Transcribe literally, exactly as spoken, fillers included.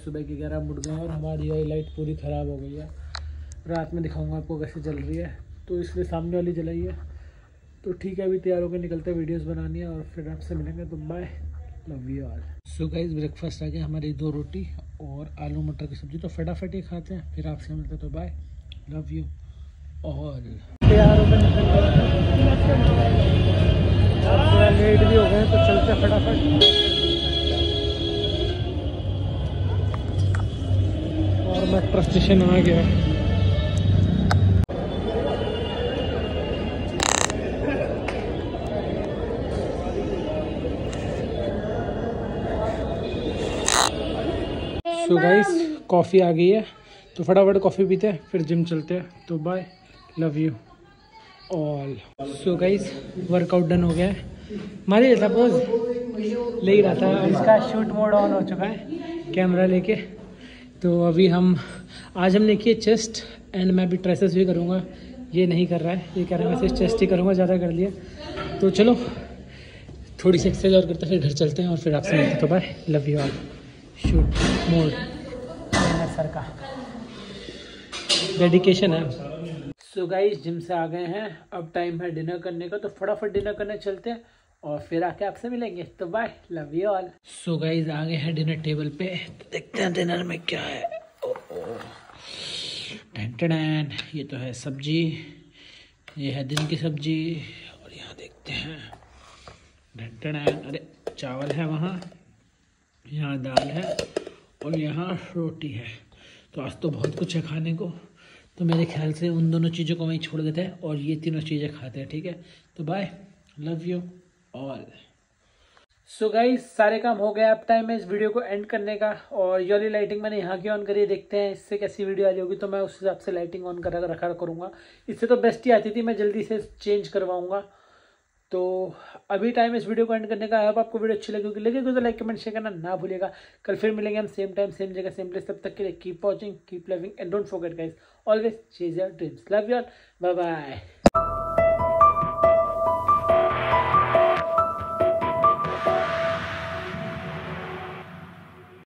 सुबह के ग्यारह मुड़ गए हैं और हमारी वाली लाइट पूरी ख़राब हो गई है। रात में दिखाऊंगा आपको कैसे जल रही है, तो इसलिए सामने वाली जलाई है। तो ठीक है, अभी तैयार होकर निकलते हैं, वीडियोस बनानी है और फिर आपसे मिलेंगे। तो bye, love you all. So guys, breakfast आ गया, हमारी दो रोटी और आलू मटर की सब्ज़ी। तो फटाफट ही खाते हैं, फिर आपसे मिलते हैं। तो बाय, लव यू ऑल। तैयार होकर निकल गए, लेट भी हो गए, तो चलते फटाफट। और मेट्रो स्टेशन आ गया। सो गाइस, कॉफ़ी आ गई है, तो फटाफट कॉफ़ी पीते हैं, फिर जिम चलते हैं। तो bye, love you all. So guys, workout done हो गया है। मारिए सपोज ले ही रहा था, इसका शूट मोड ऑन हो चुका है कैमरा लेके। तो अभी हम आज हमने किए चेस्ट एंड मैं भी ट्राइसेप्स भी करूँगा। ये नहीं कर रहा है, ये कह रहा है मैं सिर्फ चेस्ट ही करूँगा, ज़्यादा कर लिया। तो चलो थोड़ी सी एक्सरसाइज और करते हैं, फिर घर चलते हैं और फिर आपसे मिलते हैं। तो bye, love you all. Shoot mode sir का डेडिकेशन है। सो गाइस, जिम से आ गए हैं, अब टाइम है डिनर करने का। तो फटाफट डिनर करने चलते हैं और फिर आके आपसे मिलेंगे। तो bye, love you all. So guys, आ गए हैं डिनर टेबल पे, तो देखते हैं डिनर में क्या है। टन टन, ये तो है सब्जी, ये है दिन की सब्जी। और यहाँ देखते हैं टन टन, अरे चावल है वहाँ, यहाँ दाल है और यहाँ रोटी है। तो आज तो बहुत कुछ है खाने को, तो मेरे ख्याल से उन दोनों चीज़ों को वहीं छोड़ देते हैं और ये तीनों चीज़ें खाते हैं। ठीक है, तो bye, love you all. So guys, सारे काम हो गए, अब टाइम है इस वीडियो को एंड करने का। और ये वाली लाइटिंग मैंने यहाँ की ऑन करी है, देखते हैं इससे कैसी वीडियो आ रही होगी। तो मैं उस हिसाब से लाइटिंग ऑन कर रखा करूँगा। इससे तो बेस्ट ही आती थी, मैं जल्दी से चेंज करवाऊँगा। तो अभी टाइम इस वीडियो को एंड करने का है। अब आपको वीडियो अच्छी लगेगी लगेगी तो लाइक कमेंट शेयर करना ना भूलिएगा। कल फिर मिलेंगे हम सेम टाइम सेम जगह सेम प्लेस। तब तक के लिए keep watching, keep loving and don't forget guys, always chase your dreams. Love you all, bye bye.